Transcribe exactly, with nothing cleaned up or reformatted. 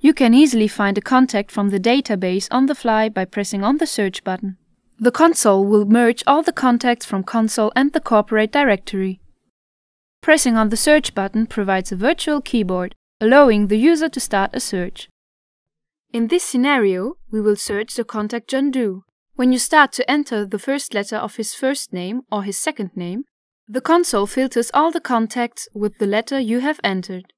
You can easily find a contact from the database on the fly by pressing on the search button. The console will merge all the contacts from console and the corporate directory. Pressing on the search button provides a virtual keyboard, allowing the user to start a search. In this scenario, we will search the contact John Doe. When you start to enter the first letter of his first name or his second name, the console filters all the contacts with the letter you have entered.